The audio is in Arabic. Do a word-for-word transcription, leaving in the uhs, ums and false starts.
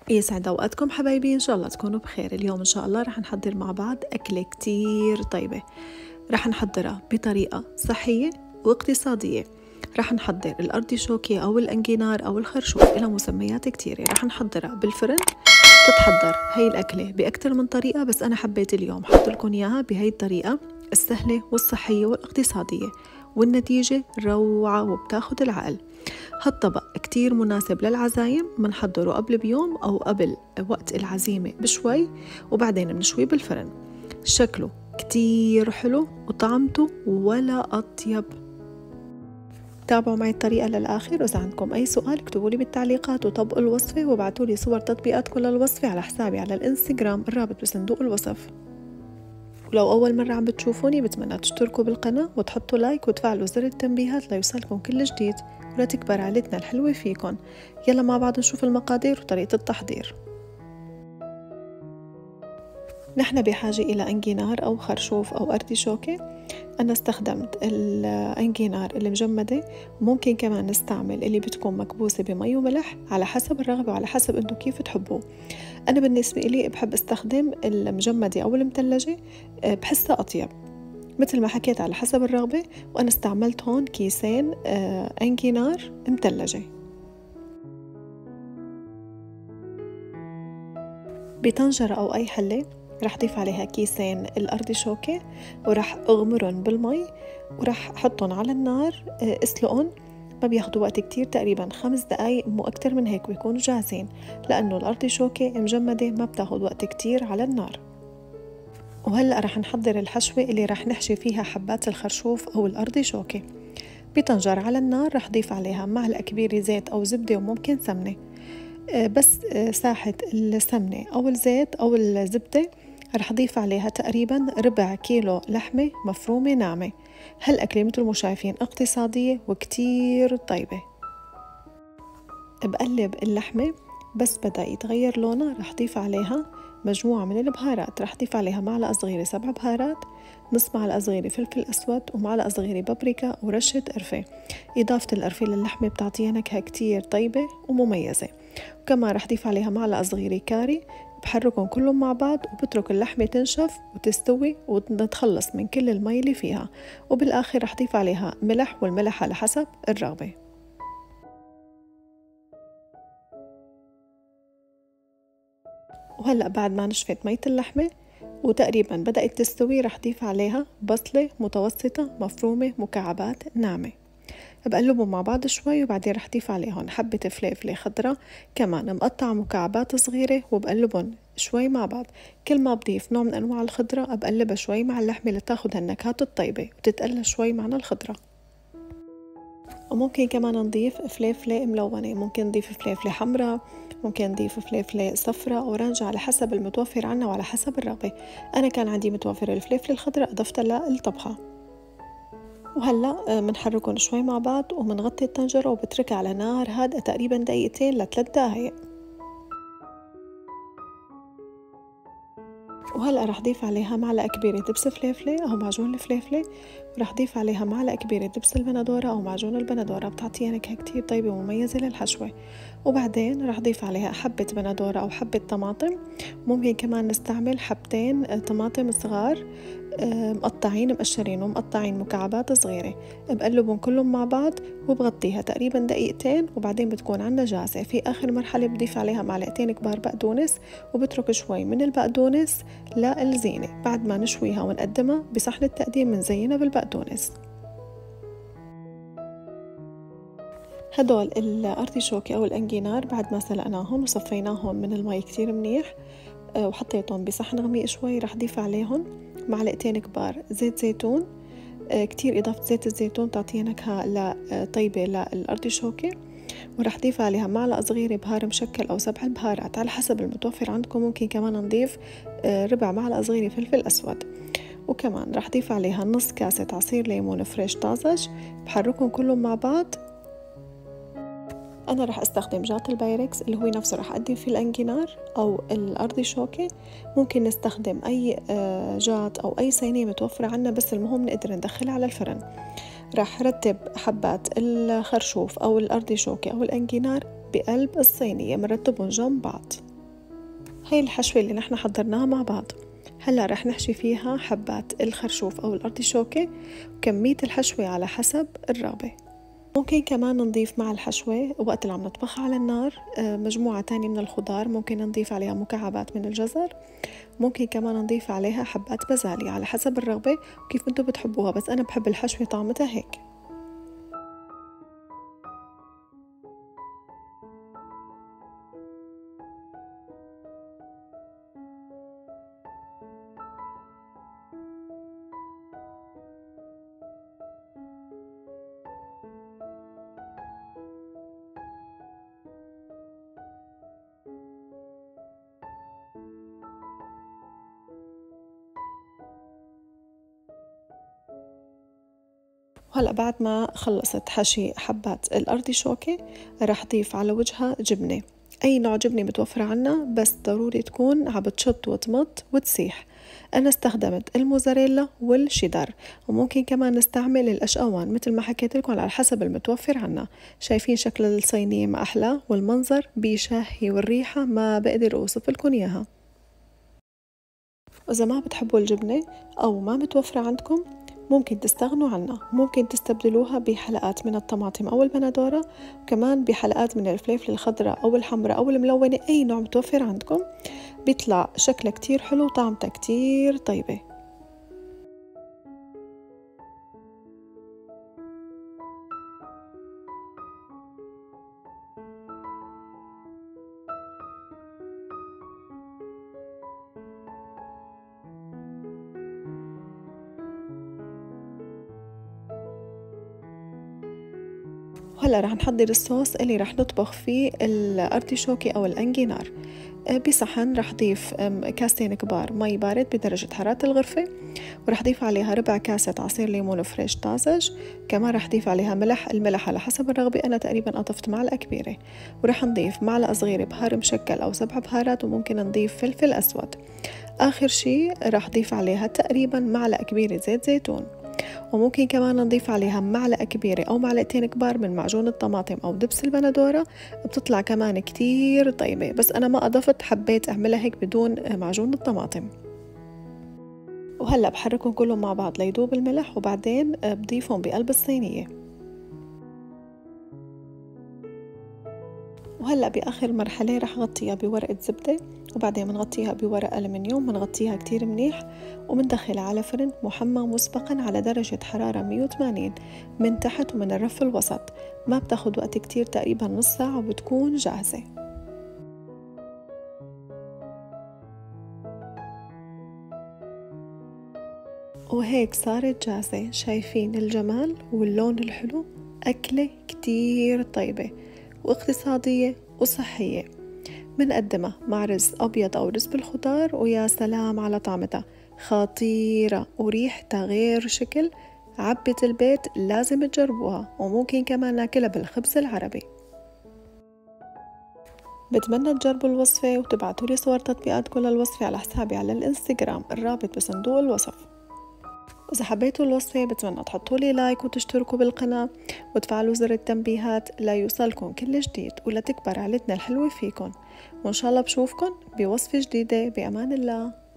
يسعد اوقاتكم حبايبي، ان شاء الله تكونوا بخير. اليوم ان شاء الله رح نحضر مع بعض اكلة كتير طيبة. رح نحضرها بطريقة صحية واقتصادية. رح نحضر الارتشوكي او الانجينار او الخرشوف، لها مسميات كتيرة. رح نحضرها بالفرن. تتحضر هاي الاكلة باكتر من طريقة، بس انا حبيت اليوم احط لكم اياها بهاي الطريقة السهلة والصحية والاقتصادية، والنتيجة روعة وبتاخد العقل. هالطبق كتير مناسب للعزايم، منحضره قبل بيوم أو قبل وقت العزيمة بشوي، وبعدين بنشويه بالفرن. شكله كتير حلو وطعمته ولا أطيب. تابعوا معي الطريقة للآخر، وإذا عندكم أي سؤال اكتبوا لي بالتعليقات وطبقوا الوصفة وابعتوا لي صور تطبيقاتكم للوصفة على حسابي على الانستغرام، الرابط بصندوق الوصف. ولو أول مرة عم بتشوفوني بتمنى تشتركوا بالقناة وتحطوا لايك وتفعلوا زر التنبيهات ليوصلكم كل جديد، ولا تكبر عائلتنا الحلوة فيكن. يلا مع بعض نشوف المقادير وطريقة التحضير. نحن بحاجة إلى أنجينار أو خرشوف أو أرتشوكة. أنا استخدمت الأنجينار المجمدة، وممكن كمان نستعمل اللي بتكون مكبوسة بمي وملح على حسب الرغبة وعلى حسب أنتو كيف تحبوه. أنا بالنسبة إلي بحب استخدم المجمدة أو المثلجة، بحسها أطيب. مثل ما حكيت على حسب الرغبة، وأنا استعملت هون كيسين أنجينار مثلجة. بطنجرة أو أي حلة رح ضيف عليها كيسين الأرتشوكة، ورح أغمرهم بالمي، ورح أحطهم على النار اسلقهم. ما بياخدوا وقت كتير، تقريبا خمس دقايق مو أكتر من هيك بيكونوا جاهزين، لأنه الأرتشوكة مجمدة ما بتاخد وقت كتير على النار. وهلأ رح نحضر الحشوة اللي رح نحشي فيها حبات الخرشوف أو الأرتشوكة. بطنجرة على النار رح ضيف عليها معلقة كبيرة زيت أو زبدة وممكن سمنة، بس ساحة السمنة أو الزيت أو الزبدة رح أضيف عليها تقريبا ربع كيلو لحمة مفرومة ناعمة. هالأكلة مثل ما شايفين اقتصادية وكتير طيبة. بقلب اللحمة، بس بدأ يتغير لونها رح أضيف عليها مجموعة من البهارات. رح أضيف عليها معلقة صغيرة سبع بهارات، نص معلقة صغيرة فلفل أسود، ومعلقة صغيرة بابريكا، ورشة قرفة. إضافة القرفة للحمة بتعطيها نكهة كتير طيبة ومميزة. وكمان رح أضيف عليها معلقة صغيرة كاري. بحركهم كلهم مع بعض وبترك اللحمة تنشف وتستوي ونتخلص من كل المي اللي فيها. وبالآخر رح أضيف عليها ملح، والملح على حسب الرغبة. وهلأ بعد ما نشفت مية اللحمة وتقريبا بدأت تستوي، رح أضيف عليها بصلة متوسطة مفرومة مكعبات ناعمة. بقلبهم مع بعض شوي، وبعدين رح أضيف عليهم حبة فليفلة خضراء كمان مقطعة مكعبات صغيرة، وبقلبهم شوي مع بعض. كل ما بضيف نوع من أنواع الخضرة بقلبها شوي مع اللحمة لتاخد هالنكهات الطيبة وتتقلى شوي معنا الخضرة. وممكن كمان نضيف فليفلة ملونة، ممكن نضيف فليفلة حمراء، ممكن نضيف فليفلة صفراء أورانج على حسب المتوفر عنا وعلى حسب الرغبة. أنا كان عندي متوفر الفليفلة الخضراء أضفتها للطبخة. وهلأ منحركهم شوي مع بعض ومنغطي الطنجرة وبتركها على نار هادئة تقريبا دقيقتين لثلاث دقايق. وهلأ رح ضيف عليها معلقة كبيرة دبس فليفلة أو معجون الفليفلة، ورح ضيف عليها معلقة كبيرة دبس البندورة أو معجون البندورة، بتعطيها نكهة كتير طيبة ومميزة للحشوة. وبعدين رح ضيف عليها حبة بندورة أو حبة طماطم، ممكن كمان نستعمل حبتين طماطم صغار مقطعين مقشرين ومقطعين مكعبات صغيرة. بقلبهم كلهم مع بعض وبغطيها تقريبا دقيقتين، وبعدين بتكون عنا جاهزة. في آخر مرحلة بضيف عليها معلقتين كبار بقدونس، وبترك شوي من البقدونس للزينة. بعد ما نشويها ونقدمها بصحن التقديم منزينها بالبقدونس. هدول الارتشوكي أو الأنجينار بعد ما سلقناهم وصفيناهم من المي كتير منيح وحطيتهم بصحن غميق شوي، رح ضيف عليهم معلقتين كبار زيت زيتون. كتير إضافة زيت الزيتون تعطيها نكهة طيبة للأرتشوكة. ورح ضيف عليها معلقة صغيرة بهار مشكل أو سبع بهارات على حسب المتوفر عندكم. ممكن كمان نضيف ربع معلقة صغيرة فلفل أسود. وكمان رح ضيف عليها نص كاسة عصير ليمون فريش طازج. بحركهم كلهم مع بعض. أنا رح أستخدم جات البايركس اللي هو نفسه رح أقدم فيه الأنجينار أو الأرتشوكة. ممكن نستخدم أي جات أو أي صينية متوفرة عنا، بس المهم نقدر ندخلها على الفرن. رح رتب حبات الخرشوف أو الأرتشوكة أو الأنجينار بقلب الصينية، مرتبهم جنب بعض. هاي الحشوة اللي نحن حضرناها مع بعض. هلأ رح نحشي فيها حبات الخرشوف أو الأرتيشوكة، وكمية الحشوة على حسب الرغبة. ممكن كمان نضيف مع الحشوة وقت اللي عم نطبخها على النار مجموعة تانية من الخضار، ممكن نضيف عليها مكعبات من الجزر، ممكن كمان نضيف عليها حبات بازاليا على حسب الرغبة وكيف انتو بتحبوها، بس أنا بحب الحشوة طعمتها هيك. وهلأ بعد ما خلصت حشي حبات الأرتيشوكة رح ضيف على وجهها جبنة، أي نوع جبنة متوفرة عنا، بس ضروري تكون عم بتشط وتمط وتسيح. أنا استخدمت الموزاريلا والشيدر، وممكن كمان نستعمل الأشقوان مثل ما حكيت لكم على حسب المتوفر عنا. شايفين شكل الصينية ما أحلى، والمنظر بيشهي والريحة ما بقدر أوصف لكم إياها. وإذا ما بتحبوا الجبنة أو ما متوفرة عندكم ممكن تستغنوا عنها، ممكن تستبدلوها بحلقات من الطماطم أو البندورة، وكمان بحلقات من الفلفل الخضراء أو الحمراء أو الملونة، أي نوع متوفر عندكم بيطلع شكلها كتير حلو وطعمتها كتير طيبة. وهلا رح نحضر الصوص اللي رح نطبخ فيه الارتيشوكي او الانجينار. بصحن رح ضيف كاستين كبار مي بارد بدرجة حرارة الغرفة، ورح ضيف عليها ربع كاسة عصير ليمون فريش طازج، كمان رح ضيف عليها ملح، الملح على حسب الرغبة، أنا تقريبا أضفت معلقة كبيرة، ورح نضيف معلقة صغيرة بهار مشكل أو سبع بهارات، وممكن نضيف فلفل أسود. آخر شي رح ضيف عليها تقريبا معلقة كبيرة زيت زيتون، وممكن كمان نضيف عليها معلقة كبيرة أو معلقتين كبار من معجون الطماطم أو دبس البندورة، بتطلع كمان كتير طيبة، بس أنا ما أضفت، حبيت أعملها هيك بدون معجون الطماطم. وهلأ بحركهم كلهم مع بعض ليدوب الملح، وبعدين بضيفهم بقلب الصينية. وهلأ بآخر مرحلة رح غطيها بورقة زبدة، وبعدين بنغطيها بورق ألمنيوم، بنغطيها كتير منيح، وبندخلها على فرن محمى مسبقا على درجة حرارة مية وثمانين من تحت ومن الرف الوسط. ما بتاخد وقت كتير، تقريبا نص ساعة وبتكون جاهزة. وهيك صارت جاهزة. شايفين الجمال واللون الحلو؟ أكلة كتير طيبة واقتصادية وصحية. بنقدمها مع رز أبيض أو رز بالخضار، ويا سلام على طعمتها، خطيرة وريحتها غير شكل. عبة البيت لازم تجربوها، وممكن كمان ناكلها بالخبز العربي. بتمنى تجربوا الوصفة وتبعتوا لي صور تطبيقاتكم للوصفة على حسابي على الانستغرام، الرابط بصندوق الوصف. وإذا حبيتوا الوصفة بتمنى تحطوا لي لايك وتشتركوا بالقناة وتفعلوا زر التنبيهات ليوصلكم كل جديد، ولتكبر عيلتنا الحلوة فيكم. وإن شاء الله بشوفكن بوصفة جديدة. بأمان الله.